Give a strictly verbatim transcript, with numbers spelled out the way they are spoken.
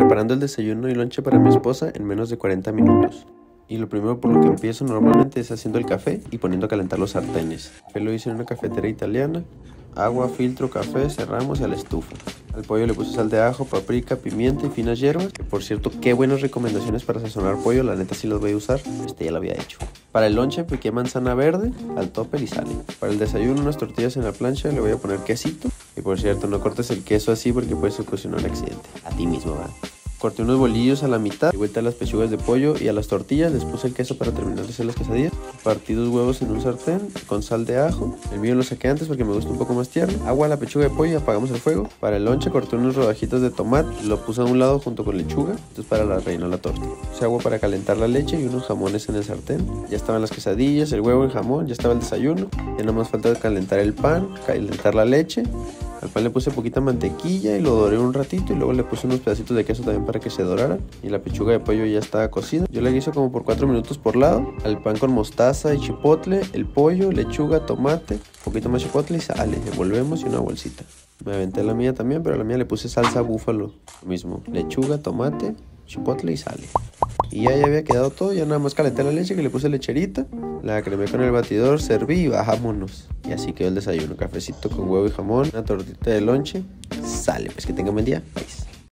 preparando el desayuno y lonche para mi esposa en menos de cuarenta minutos. Y lo primero por lo que empiezo normalmente es haciendo el café y poniendo a calentar los sartenes. El café lo hice en una cafetera italiana. Agua, filtro, café, cerramos y a la estufa. Al pollo le puse sal de ajo, paprika, pimienta y finas hierbas. Que por cierto, qué buenas recomendaciones para sazonar pollo, la neta sí las voy a usar. Este ya lo había hecho. Para el lonche piqué manzana verde, al topper y sal. Para el desayuno unas tortillas en la plancha, le voy a poner quesito. Y por cierto, no cortes el queso así porque puede ocasionar un accidente. A ti mismo, ¿verdad? Corté unos bolillos a la mitad, di vuelta a las pechugas de pollo y a las tortillas les puse el queso para terminar de hacer las quesadillas. Partí dos huevos en un sartén con sal de ajo. El mío lo saqué antes porque me gusta un poco más tierno. Agua a la pechuga de pollo y apagamos el fuego. Para el lonche corté unos rodajitos de tomate, lo puse a un lado junto con lechuga. Esto es para la rellenar la torta. Puse agua para calentar la leche y unos jamones en el sartén. Ya estaban las quesadillas, el huevo, el jamón, ya estaba el desayuno. Ya nada más falta calentar el pan, calentar la leche. Al pan le puse poquita mantequilla y lo doré un ratito y luego le puse unos pedacitos de queso también para que se doraran. Y la pechuga de pollo ya estaba cocida. Yo la guiso como por cuatro minutos por lado. Al pan con mostaza y chipotle, el pollo, lechuga, tomate, un poquito más chipotle y sale. Devolvemos y una bolsita. Me aventé la mía también, pero a la mía le puse salsa búfalo. Lo mismo, lechuga, tomate, chipotle y sale. Y ya, ya había quedado todo, ya nada más calenté la leche que le puse lecherita, la cremé con el batidor, serví y bajámonos. Y así quedó el desayuno, cafecito con huevo y jamón, una tortita de lonche. Sale, pues que tengan buen día. Bye.